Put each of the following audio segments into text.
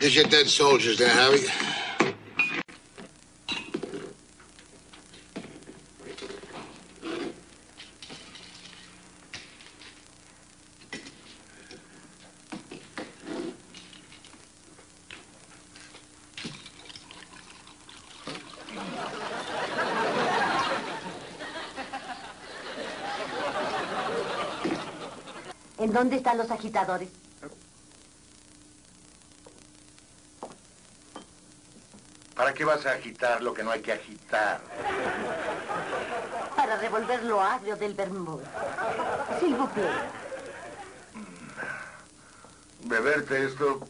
Here's your dead soldiers there, Harry. ¿En dónde están los agitadores? ¿Para qué vas a agitar lo que no hay que agitar? Para revolver lo agrio del vermut. S'il vous plaît. Beberte esto...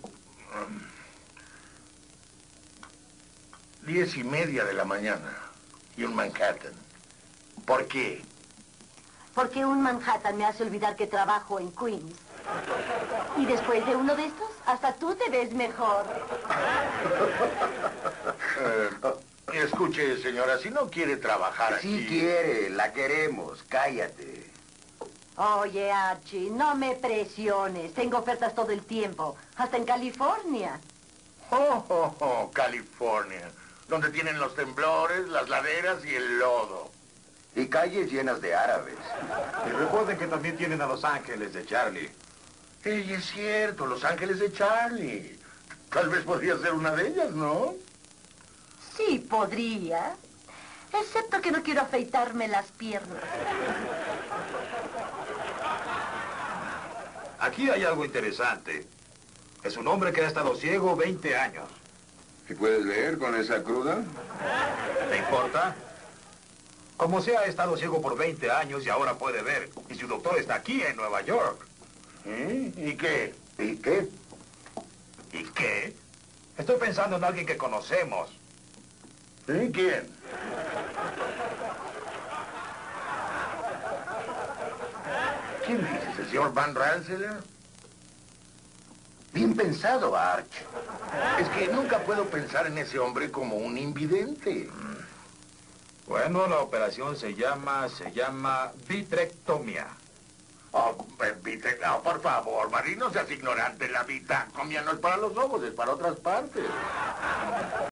10:30 de la mañana. Y un Manhattan. ¿Por qué? Porque un Manhattan me hace olvidar que trabajo en Queens. Y después de uno de estos, hasta tú te ves mejor. Escuche, señora, si no quiere trabajar aquí... Sí quiere, la queremos, cállate. Oye, Archie, no me presiones. Tengo ofertas todo el tiempo. Hasta en California. California. Donde tienen los temblores, las laderas y el lodo. Y calles llenas de árabes. Y recuerden que también tienen a Los Ángeles de Charlie. Ey, es cierto, Los Ángeles de Charlie. Tal vez podría ser una de ellas, ¿no? Sí, podría. Excepto que no quiero afeitarme las piernas. Aquí hay algo interesante. Es un hombre que ha estado ciego 20 años. ¿Y puedes leer con esa cruda? ¿Te importa? Como sea, ha estado ciego por 20 años y ahora puede ver. Y su doctor está aquí en Nueva York. ¿Y qué? ¿Y qué? ¿Y qué? Estoy pensando en alguien que conocemos. ¿Y quién? ¿Quién dices? ¿El señor Van Rensselaer? Bien pensado, Arch. Es que nunca puedo pensar en ese hombre como un invidente. Bueno, la operación se llama vitrectomía. Por favor, Marie, no seas ignorante. La vitrectomía no es para los ojos, es para otras partes.